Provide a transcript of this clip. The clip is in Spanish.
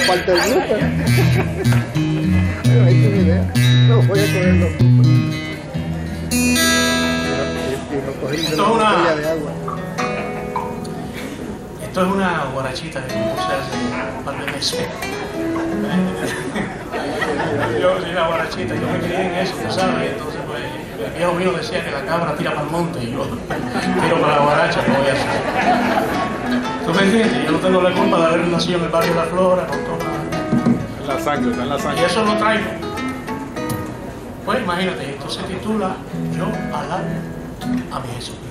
parte del grupo. Ahí tiene idea. No, voy a cogerlo. Y no coger de la botella de agua. Esto es una guarachita que me puse hace un par de meses. Yo soy una guarachita, yo me crié en eso, ¿sabes? Entonces, pues, el viejo mío decía que la cabra tira para el monte y yo tiro para la guaracha, no voy a hacer. ¿Tú me entiendes? Yo no tengo la culpa de haber nacido en el barrio de La Flora, con toda la sangre, está en la sangre. Y eso lo traigo. Pues imagínate, esto se titula Yo alabo a mi Jesucristo.